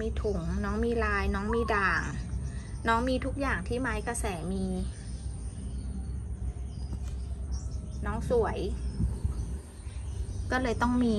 ถุงน้องมีลายน้องมีด่างน้องมีทุกอย่างที่ไม้กระแสมีน้องสวยก็เลยต้องมี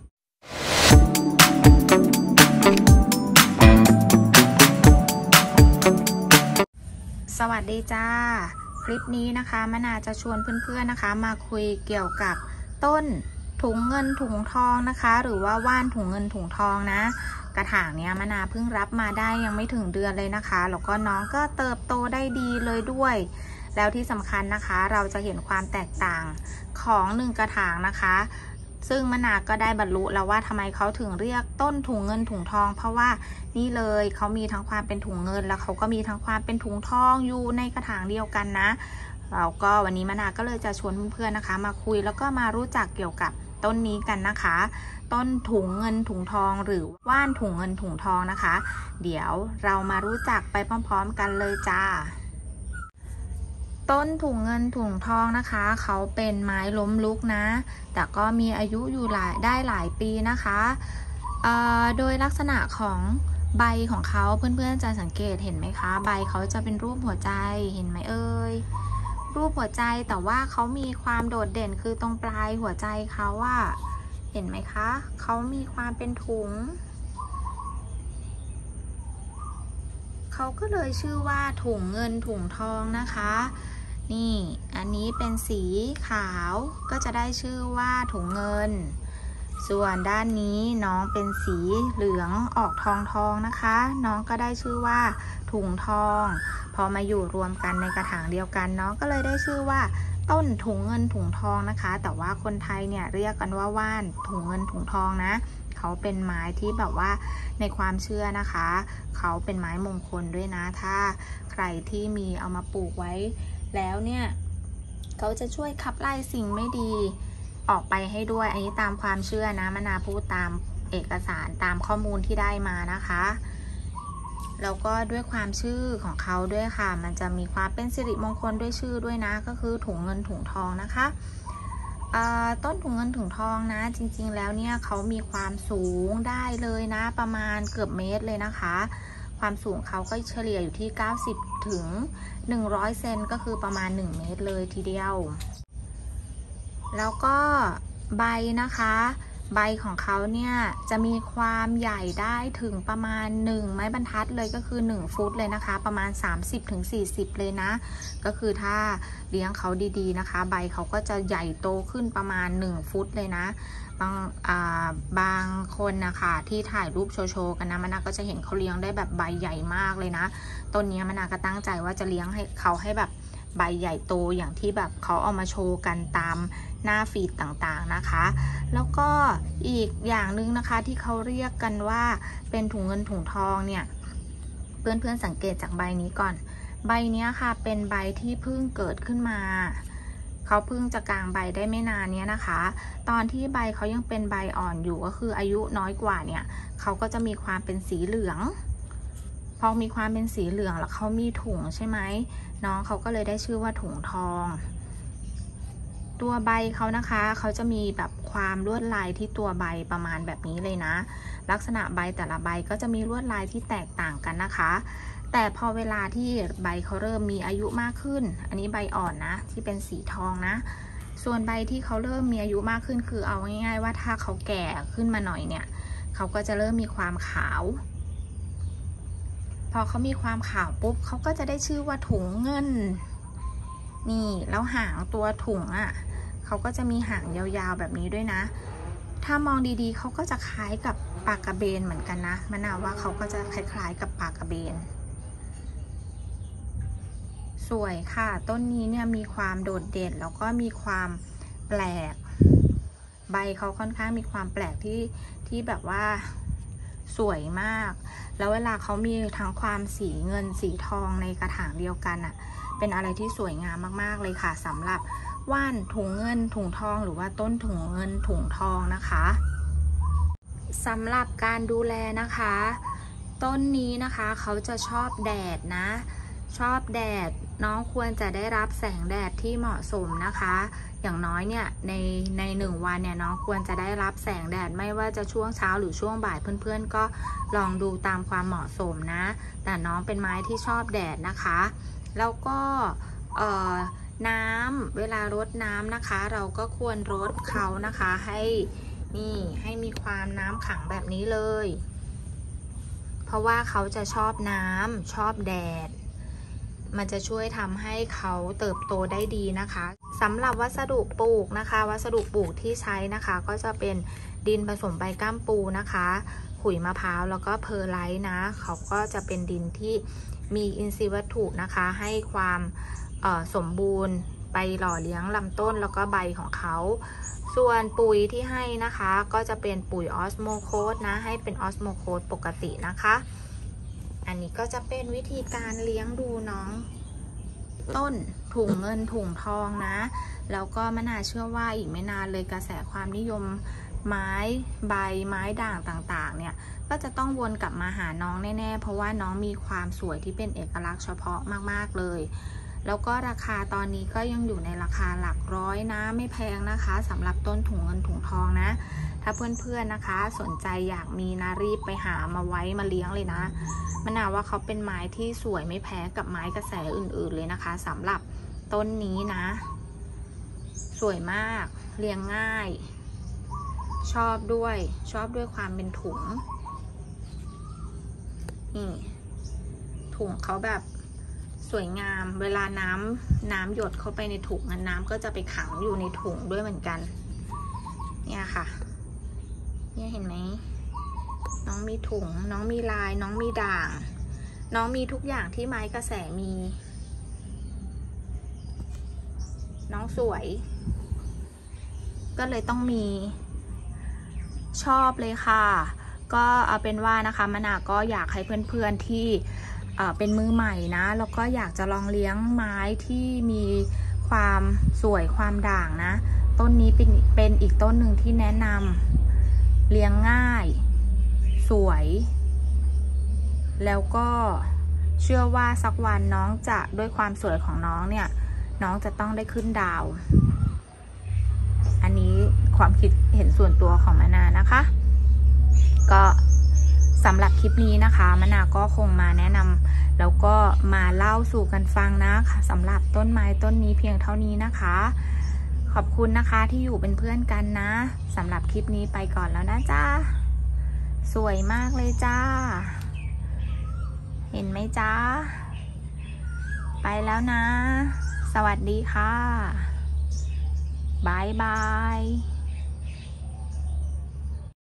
สวัสดีจ้าคลิปนี้นะคะมะนาวจะชวนเพื่อนๆนะคะมาคุยเกี่ยวกับต้นถุงเงินถุงทองนะคะหรือว่าว่านถุงเงินถุงทองนะกระถางเนี้ยมะนาวเพิ่งรับมาได้ยังไม่ถึงเดือนเลยนะคะแล้วก็น้องก็เติบโตได้ดีเลยด้วยแล้วที่สำคัญนะคะเราจะเห็นความแตกต่างของ1กระถางนะคะซึ่งมะนาวก็ได้บรรลุแล้วว่าทำไมเขาถึงเรียกต้นถุงเงินถุงทองเพราะว่านี่เลยเขามีทั้งความเป็นถุงเงินแล้วเขาก็มีทั้งความเป็นถุงทองอยู่ในกระถางเดียวกันนะเราก็วันนี้มะนาวก็เลยจะชวนเพื่อนๆนะคะมาคุยแล้วก็มารู้จักเกี่ยวกับต้นนี้กันนะคะต้นถุงเงินถุงทองหรือว่านถุงเงินถุงทองนะคะเดี๋ยวเรามารู้จักไปพร้อมๆกันเลยจ้าต้นถุงเงินถุงทองนะคะเขาเป็นไม้ล้มลุกนะแต่ก็มีอายุอยู่ได้หลายปีนะคะโดยลักษณะของใบของเขาเพื่อนๆจะสังเกตเห็นไหมคะใบเขาจะเป็นรูปหัวใจเห็นไหมเอ่ยรูปหัวใจแต่ว่าเขามีความโดดเด่นคือตรงปลายหัวใจเขาว่าเห็นไหมคะเขามีความเป็นถุงเขาก็เลยชื่อว่าถุงเงินถุงทองนะคะนี่อันนี้เป็นสีขาวก็จะได้ชื่อว่าถุงเงินส่วนด้านนี้น้องเป็นสีเหลืองออกทองนะคะน้องก็ได้ชื่อว่าถุงทองพอมาอยู่รวมกันในกระถางเดียวกันน้องก็เลยได้ชื่อว่าต้นถุงเงินถุงทองนะคะแต่ว่าคนไทยเนี่ยเรียกกันว่าว่านถุงเงินถุงทองนะเขาเป็นไม้ที่แบบว่าในความเชื่อนะคะเขาเป็นไม้มงคลด้วยนะถ้าใครที่มีเอามาปลูกไว้แล้วเนี่ยเขาจะช่วยขับไล่สิ่งไม่ดีออกไปให้ด้วยอันนี้ตามความเชื่อนะมะนาวพูดตามเอกสารตามข้อมูลที่ได้มานะคะแล้วก็ด้วยความชื่อของเขาด้วยค่ะมันจะมีความเป็นสิริมงคลด้วยชื่อด้วยนะก็คือถุงเงินถุงทองนะคะต้นถุงเงินถุงทองนะจริงๆแล้วเนี่ยเขามีความสูงได้เลยนะประมาณเกือบเมตรเลยนะคะความสูงเขาก็เฉลี่ยอยู่ที่90ถึง100เซนก็คือประมาณ1เมตรเลยทีเดียวแล้วก็ใบนะคะใบของเขาเนี่ยจะมีความใหญ่ได้ถึงประมาณ1ไม้บรรทัดเลยก็คือ1ฟุตเลยนะคะประมาณ30ถึง40เลยนะก็คือถ้าเลี้ยงเขาดีๆนะคะใบเขาก็จะใหญ่โตขึ้นประมาณ1ฟุตเลยนะบางคนนะคะที่ถ่ายรูปโชว์กันนะมะนาวก็จะเห็นเขาเลี้ยงได้แบบใบใหญ่มากเลยนะต้นนี้มะนาวก็ตั้งใจว่าจะเลี้ยงให้เขาให้แบบใบใหญ่โตอย่างที่แบบเขาเอามาโชว์กันตามหน้าฟีดต่างๆนะคะแล้วก็อีกอย่างหนึ่งนะคะที่เขาเรียกกันว่าเป็นถุงเงินถุงทองเนี่ยเพื่อนๆสังเกตจากใบนี้ก่อนใบนี้ค่ะเป็นใบที่เพิ่งเกิดขึ้นมาเขาเพิ่งจะกางใบได้ไม่นานเนี้ยนะคะตอนที่ใบเขายังเป็นใบอ่อนอยู่ก็คืออายุน้อยกว่าเนี่ยเขาก็จะมีความเป็นสีเหลืองพอมีความเป็นสีเหลืองแล้วเขามีถุงใช่ไหมน้องเขาก็เลยได้ชื่อว่าถุงทองตัวใบเขานะคะเขาจะมีแบบความลวดลายที่ตัวใบประมาณแบบนี้เลยนะลักษณะใบแต่ละใบก็จะมีลวดลายที่แตกต่างกันนะคะแต่พอเวลาที่ใบเขาเริ่มมีอายุมากขึ้นอันนี้ใบอ่อนนะที่เป็นสีทองนะส่วนใบที่เขาเริ่มมีอายุมากขึ้นคือเอาง่ายๆว่าถ้าเขาแก่ขึ้นมาหน่อยเนี่ยเขาก็จะเริ่มมีความขาวพอเขามีความขาวปุ๊บเขาก็จะได้ชื่อว่าถุงเงินนี่แล้วหางตัวถุงอ่ะเขาก็จะมีหางยาวๆแบบนี้ด้วยนะถ้ามองดีๆเขาก็จะคล้ายกับปลากระเบนเหมือนกันนะมะนาวว่าเขาก็จะคล้ายๆกับปลากระเบนสวยค่ะต้นนี้เนี่ยมีความโดดเด่นแล้วก็มีความแปลกใบเขาค่อนข้างมีความแปลกที่แบบว่าสวยมากแล้วเวลาเขามีทั้งความสีเงินสีทองในกระถางเดียวกันอ่ะเป็นอะไรที่สวยงามมากๆเลยค่ะสำหรับว่านถุงเงินถุงทองหรือว่าต้นถุงเงินถุงทองนะคะสำหรับการดูแลนะคะต้นนี้นะคะเขาจะชอบแดดนะชอบแดดน้องควรจะได้รับแสงแดดที่เหมาะสมนะคะอย่างน้อยเนี่ยใน1 วันเนี่ยน้องควรจะได้รับแสงแดดไม่ว่าจะช่วงเช้าหรือช่วงบ่ายเพื่อนๆก็ลองดูตามความเหมาะสมนะแต่น้องเป็นไม้ที่ชอบแดดนะคะแล้วก็น้ำเวลารดน้ำนะคะเราก็ควรรดเขานะคะให้มีความน้ำขังแบบนี้เลยเพราะว่าเขาจะชอบน้ำชอบแดดมันจะช่วยทำให้เขาเติบโตได้ดีนะคะสำหรับวัสดุปลูกนะคะวัสดุปลูกที่ใช้นะคะก็จะเป็นดินผสมใบก้ามปูนะคะขุยมะพร้าวแล้วก็เพอร์ไลท์นะเขาก็จะเป็นดินที่มีอินทรีย์วัตถุนะคะให้ความสมบูรณ์ไปหล่อเลี้ยงลำต้นแล้วก็ใบของเขาส่วนปุ๋ยที่ให้นะคะก็จะเป็นปุ๋ยออสโมโคสนะให้เป็นออสโมโคสปกตินะคะอันนี้ก็จะเป็นวิธีการเลี้ยงดูน้องต้นถุงเงินถุงทองนะแล้วก็มะนาวเชื่อว่าอีกไม่นานเลยกระแสความนิยมไม้ใบไม้ด่างต่างๆเนี่ยก็จะต้องวนกลับมาหาน้องแน่ๆเพราะว่าน้องมีความสวยที่เป็นเอกลักษณ์เฉพาะมากๆเลยแล้วก็ราคาตอนนี้ก็ยังอยู่ในราคาหลักร้อยนะไม่แพงนะคะสำหรับต้นถุงเงินถุงทองนะถ้าเพื่อนๆนะคะสนใจอยากมีนะรีบไปหามาไว้มาเลี้ยงเลยนะมะนาวว่าเขาเป็นไม้ที่สวยไม่แพ้กับไม้กระแสอื่นๆเลยนะคะสำหรับต้นนี้นะสวยมากเลี้ยงง่ายชอบด้วยความเป็นถุงนี่ถุงเขาแบบสวยงามเวลาน้ำหยดเข้าไปในถุงน้ำก็จะไปขังอยู่ในถุงด้วยเหมือนกันเนี่ยค่ะเนี่ยเห็นไหมน้องมีถุงน้องมีลายน้องมีด่างน้องมีทุกอย่างที่ไม้กระแสมีน้องสวยก็เลยต้องมีชอบเลยค่ะก็เอาเป็นว่านะคะมะนาวก็อยากให้เพื่อนๆที่เป็นมือใหม่นะแล้วก็อยากจะลองเลี้ยงไม้ที่มีความสวยความด่างนะต้นนี้เป็นอีกต้นหนึ่งที่แนะนำเลี้ยงง่ายสวยแล้วก็เชื่อว่าสักวันน้องจะด้วยความสวยของน้องเนี่ยน้องจะต้องได้ขึ้นดาวอันนี้ความคิดเห็นส่วนตัวของมะนาวนะคะก็สำหรับคลิปนี้นะคะมะนาวก็คงมาแนะนำแล้วก็มาเล่าสู่กันฟังนะสำหรับต้นไม้ต้นนี้เพียงเท่านี้นะคะขอบคุณนะคะที่อยู่เป็นเพื่อนกันนะสำหรับคลิปนี้ไปก่อนแล้วนะจ้าสวยมากเลยจ้าเห็นไหมจ้าไปแล้วนะสวัสดีค่ะบายบาย